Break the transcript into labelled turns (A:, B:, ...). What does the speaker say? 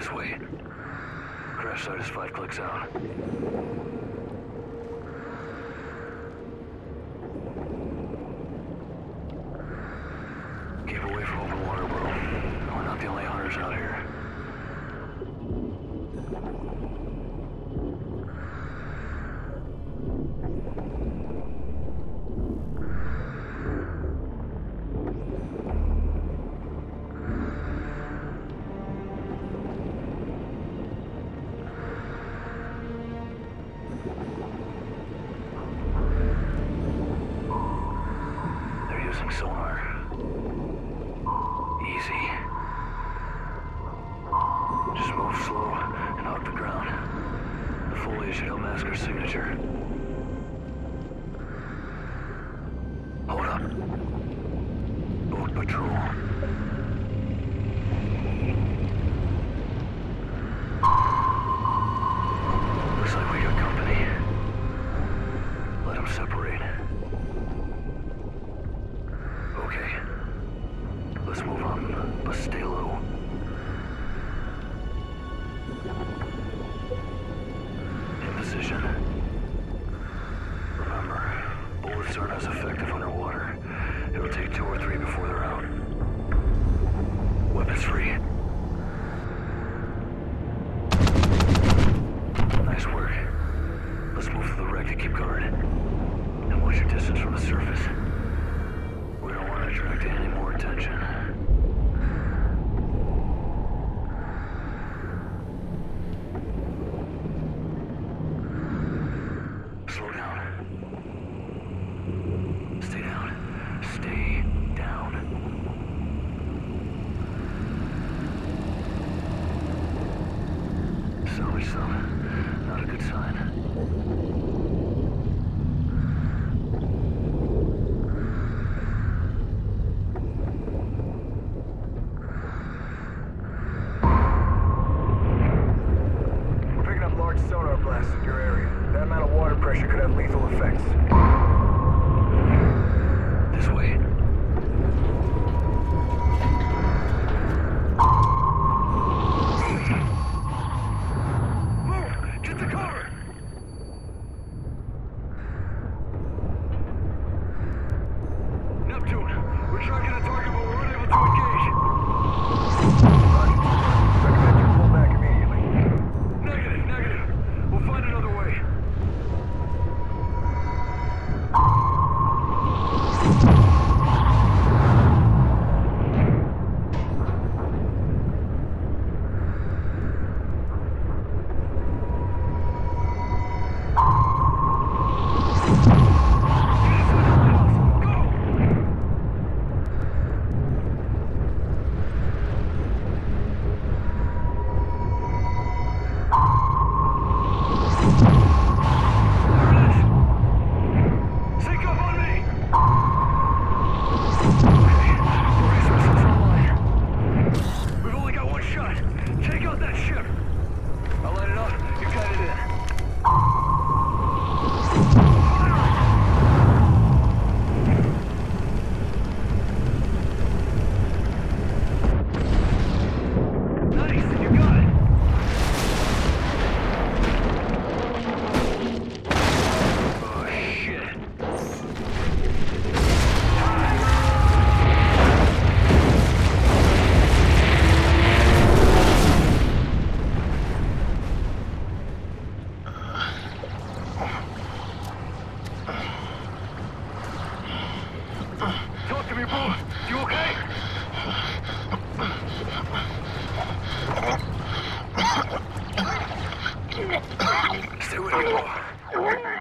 A: This way. Crash site is 5 clicks out. Keep away from open water, bro. We're not the only hunters out here. They're using sonar. Easy. Just move slow and hug the ground. The foliage should help mask our signature. Hold up. Boat patrol. Looks like we got company. Let them separate. Okay. Let's move on, but stay low. In position. Remember, bullets aren't as effective underwater. It'll take 2 or 3 before they're out. Weapons free. Nice work. Let's move to the wreck to keep guard. And watch your distance from the surface. We don't want to attract any more attention. Slow down. Stay down. Stay down. Salvage some. Not a good sign. Sonar blasts in your area. That amount of water pressure could have lethal effects. This way. Move! Get to cover! Neptune, we're tracking a target, but we're unable to engage. Recommend you pull back immediately. Negative. We'll find another way. Talk to me, bro. You okay? Stay with me, bro.